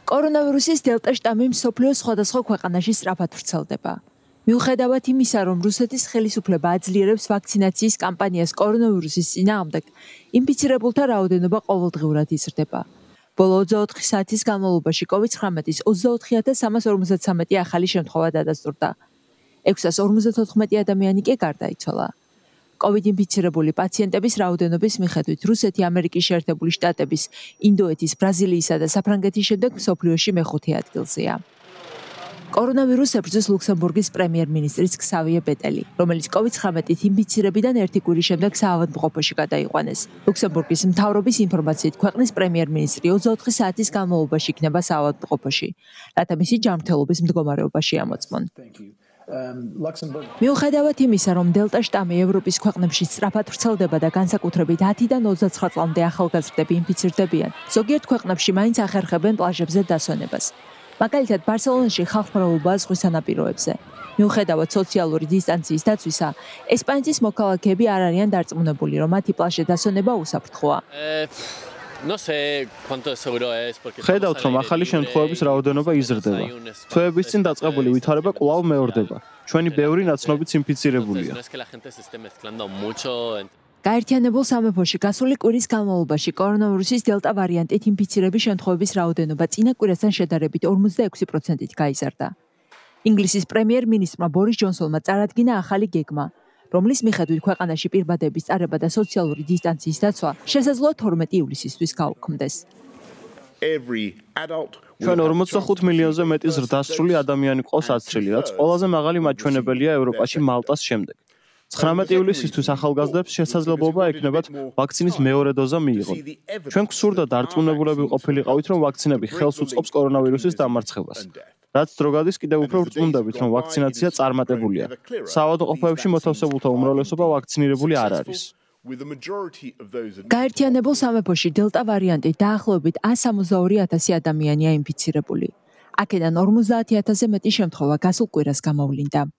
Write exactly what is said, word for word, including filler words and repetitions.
კორონავირუსის დელტა შტამი მსოფლიოს სხვადასხვა ქვეყანაში სწრაფად ვრცელდება. მიუხედავად იმისა, რომ რუსეთის ხელისუფლება აძლიერებს ვაქცინაციის კამპანიას კორონავირუსის წინააღმდეგ, ინფიცირებულთა რაოდენობა ყოველდღიურად იზრდება. ბოლო ოცდაოთხი საათის განმავლობაში კოვიდ ცხრამეტის ოცდაოთხი ათას სამას ორმოცდათსამეტი ახალი შემთხვევა დადასტურდა. ექვსას ორმოცდათოთხმეტი ადამიანი კი გარდაიცვალა. კოვიდ ინფიცირებული პაციენტების რაოდენობის მიხედვით რუსეთი ამერიკის შეერთებული შტატების, ინდოეთის, ბრაზილიისა და საფრანგეთის შემდეგ მსოფლიოში მეხუთე ადგილზეა. კორონავირუსს ებრძვის ლუქსემბურგის პრემიერ-მინისტრიც ქსავიე ბეტელი, რომელიც კოვიდ ცხრამეტით ინფიცირებიდან ერთი კვირის შემდეგ საავადმყოფოში გადაიყვანეს. ლუქსემბურგის მთავრობის ინფორმაციით, ქვეყნის პრემიერ-მინისტრი ოცდაოთხი საათის განმავლობაში იქნება საავადმყოფოში, რათა მისი ჯანმრთელობის მდგომარეობა შეამოწმონ. მიუხედავად იმისა, რომ დელტა შტამი ევროპის ქვეყნებში სწრაფად ვრცელდება და განსაკუთრებით ათიდან ოცდაცხრა წლამდე ახალგაზრდები ინფიცირდებიან, ზოგიერთ ქვეყნებში მაინც ახერხებენ პლაჟებზე დასვენებას. მაგალითად, ბარსელონაში ხალხმრავლობაა ზღვის სანაპიროებზე. მიუხედავად სოციალური დისტანციის დაცვისა, ესპანეთის მოქალაქეები არ არიან დარწმუნებული, რომ მათი პლაჟზე დასვენება უსაფრთხოა. ხედავთ, რომ ახალი შემთხვევების რაოდენობა იზრდება. თვეების წინ დაწყებული ვითარება კვლავ მეორდება. ჩვენი ბევრი ნაცნობიც ინფიცირებულია. გაერთიანებულ სამეფოში გასული კვირის განმავლობაში კორონავირუსის დელტა ვარიანტით ინფიცირების შემთხვევების რაოდენობა წინა კვირასთან შედარებით ორმოცდაექვსი პროცენტით გაიზარდა. ინგლისის პრემიერ-მინისტრმა ბორის ჯონსონმა წარადგინა ახალი გეგმა, რომლის მიხედვით ქვეყანაში პირბადების წარება და სოციალური დისტანციის დაცვა შესაძლოა თორმეტი ივლისისთვის გაუქმდეს. ჩვენ ორმოცდახუთ მილიონზე მეტი ზრდასრული ადამიანი ყავს აცრილი, რაც ყველაზე მაღალი მაჩვენებელია ევროპაში მალტას შემდეგ. ცხრამეტი ივლისისთვის ახალგაზრდებს შესაძლებლობა ექნებათ ვაქცინის მეორე დოზა მიიღონ. ჩვენ გვსურდა დარწმუნებულები ყოფილიყავით, რომ ვაქცინები ხელს უწყობს კორონავირუსის დამარცხებას. რაც დრო გადის, კიდევ უფრო ვრწმუნდებით, რომ ვაქცინაცია წარმატებულია. საავადმყოფოებში მოთავსებულთა უმრავლესობა ვაქცინირებული არ არის. გაერთიანებულ სამეფოში დელტა ვარიანტით დაახლოებით ას სამოცდაორი ათასი ადამიანია ინფიცირებული. აქედან ორმოცდაათი ათასზე მეტი შემთხვევა გასულ კვირას გამოვლინდა.